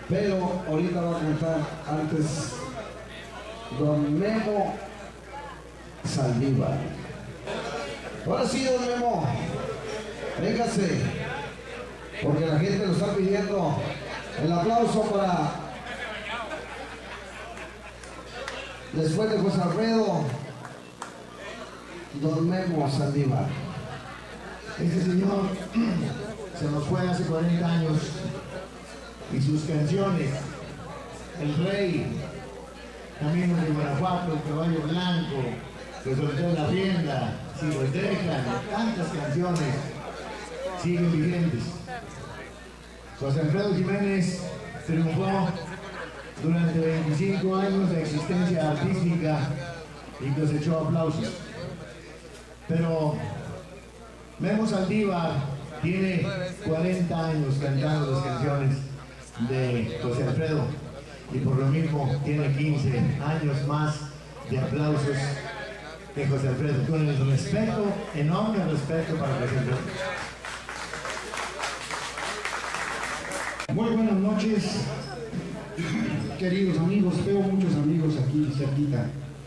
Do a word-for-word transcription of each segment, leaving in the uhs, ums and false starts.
pero ahorita va a cantar antes don Memo Saldívar. Ahora sí, don Memo, véngase, porque la gente lo está pidiendo. El aplauso para, después de José Alfredo, don Memo Saldívar. Este señor se nos fue hace cuarenta años y sus canciones, El Rey, Camino de Guanajuato, El Caballo Blanco, Se soltó la rienda, Si los dejan, tantas canciones siguen vigentes. José Alfredo Jiménez triunfó durante veinticinco años de existencia artística y cosechó aplausos. Pero Memo Saldívar tiene cuarenta años cantando las canciones de José Alfredo y por lo mismo tiene quince años más de aplausos que José Alfredo. Con el respeto, enorme respeto para José Alfredo. Muy buenas noches, queridos amigos. Veo muchos amigos aquí cerquita.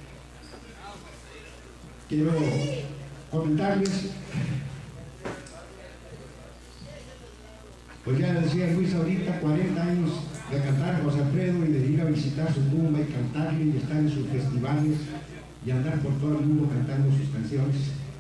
Quiero comentarles, pues ya decía Luis ahorita, cuarenta años de cantar a José Alfredo y de ir a visitar su tumba y cantarle y estar en sus festivales y andar por todo el mundo cantando sus canciones.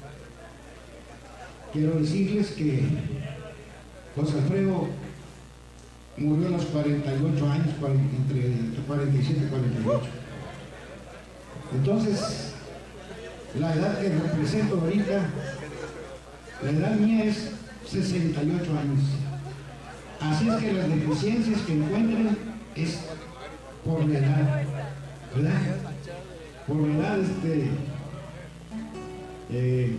Quiero decirles que José Alfredo murió a los cuarenta y ocho años, entre cuarenta y siete y cuarenta y ocho. Entonces, la edad que represento ahorita, la edad mía es sesenta y ocho años. Así es que las deficiencias que encuentren es por la edad, ¿verdad? Por la edad, este, eh,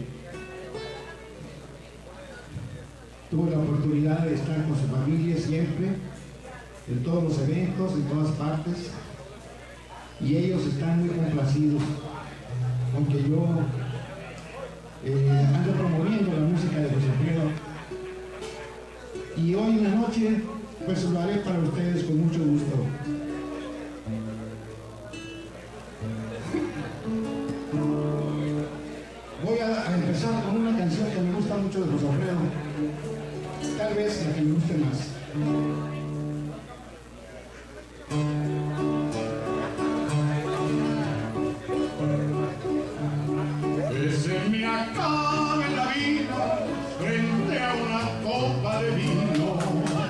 tuve la oportunidad de estar con su familia siempre, en todos los eventos, en todas partes, y ellos están muy complacidos, aunque yo eh, ando promoviendo la música de José Alfredo. Y hoy en la noche, pues lo haré para ustedes con mucho gusto. Voy a, a empezar con una canción que me gusta mucho de José Alfredo, tal vez la que me guste más. Que se me acabe la vida frente a una copa de vino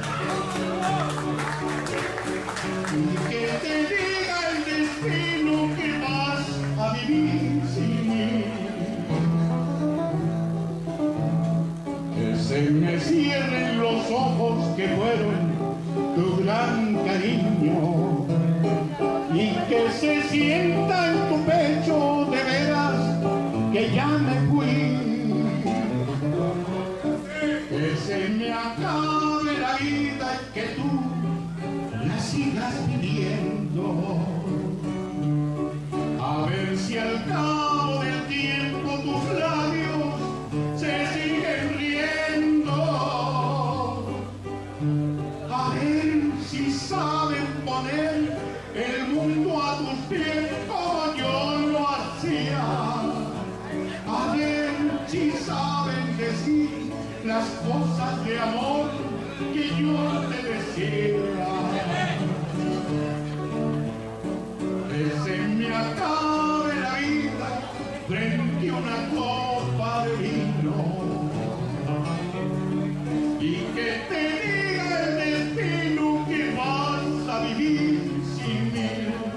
y que te diga el destino que vas a vivir sin mí. Que se me cierren los ojos que fueron tu gran cariño y que se sienta en tu pecho de veras que ya me fui. Que se me acabe la vida y que tú la sigas viviendo. A ver si al cabo del tiempo tus labios se siguen riendo. A ver si saben poner el mundo a tus pies como yo lo hacía. A ver si saben decir las cosas de amor que yo te decía. Que se me acabe la vida frente a una copa de vino y que te diga el destino que vas a vivir sin mí.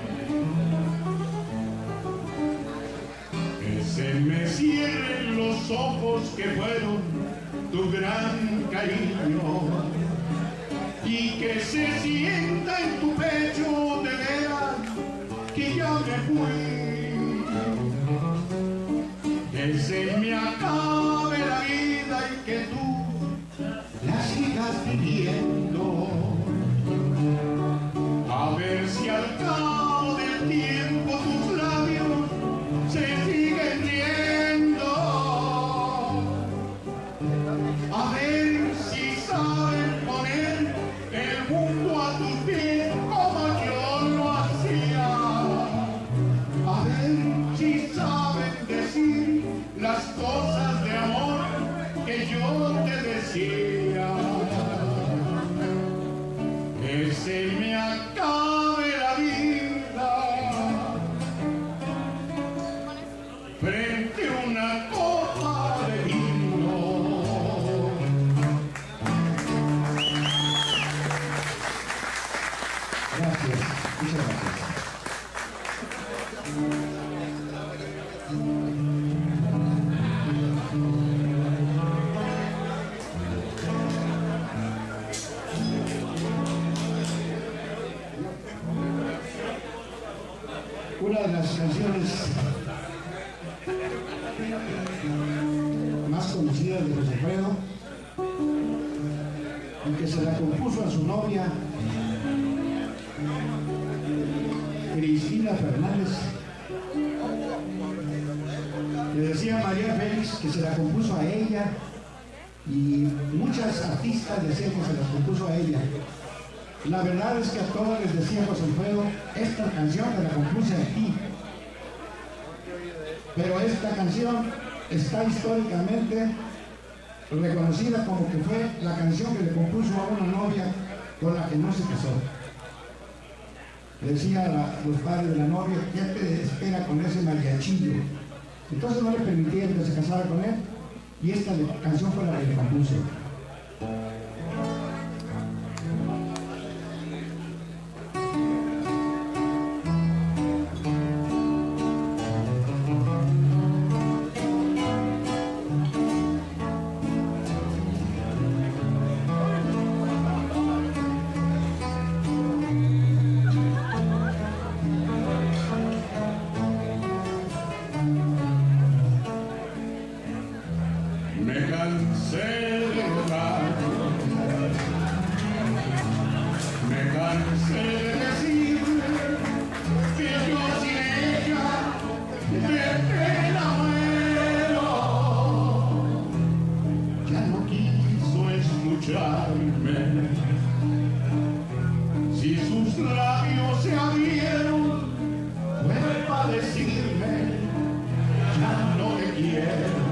Que se me cierren los ojos que fueron tu gran cariño y que se sienta en tu pecho de veras que ya me fui. Que se me acabe la vida y que tú la sigas viviendo. A ver si al cabo del tiempo tus labios se siguen riendo. A ver si saben poner el mundo a tus pies acabe la vida frente a una copa de vino. Gracias, muchas gracias. Una de las canciones más conocidas de José Alfredo, en que se la compuso a su novia Cristina Fernández. Le decía María Félix que se la compuso a ella, y muchas artistas decían que se las compuso a ella. La verdad es que a todos les decía José Alfredo, esta canción me la compuse a ti. Pero esta canción está históricamente reconocida como que fue la canción que le compuso a una novia con la que no se casó. Le decía a la, los padres de la novia, ¿qué te espera con ese mariachillo? Entonces no le permitieron que se casara con él, y esta canción fue la que le compuso. Me cansé de rogar, me cansé de decir que yo sin ella de pena muero. Ya no quiso escucharme, si sus labios se abrieron fue para decirme ya no te quiero.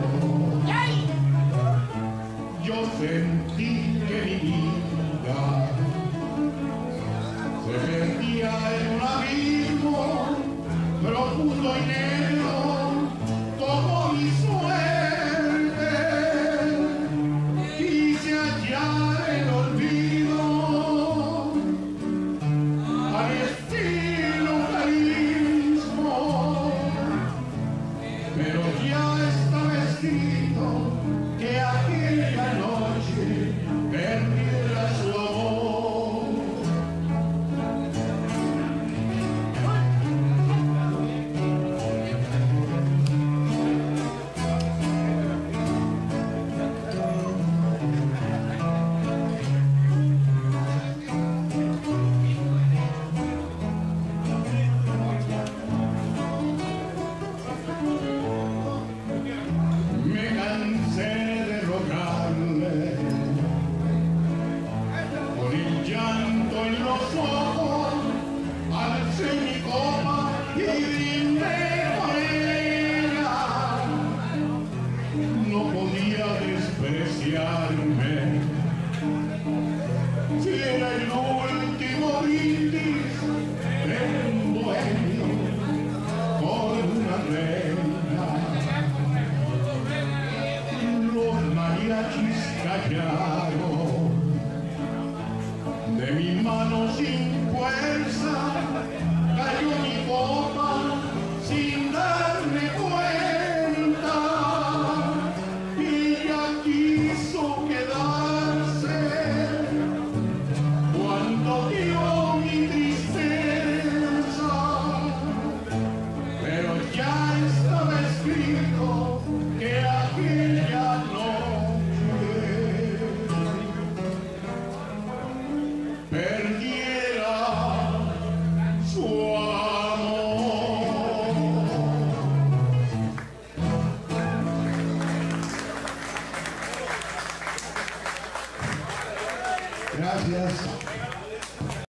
Yo sentí que mi vida se perdía en un abismo profundo y negro como mi suerte. Quise hallar el olvido al estilo carismo, pero ya estaba escrito que aquella noche perdiera su amor. Me cansé de rogarle con el llanto en los ojos, alcé mi copa y brindé por ella. No podía despreciarme, si era el último brindis de un bohemio por una reina. Los mariachis callaron, de mi mano sin fuerza cayó mi copa sin darme cuenta, y ella quiso quedarse cuando vio mi tristeza, pero ya estaba escrito que aquella noche perdiera su amor. Gracias.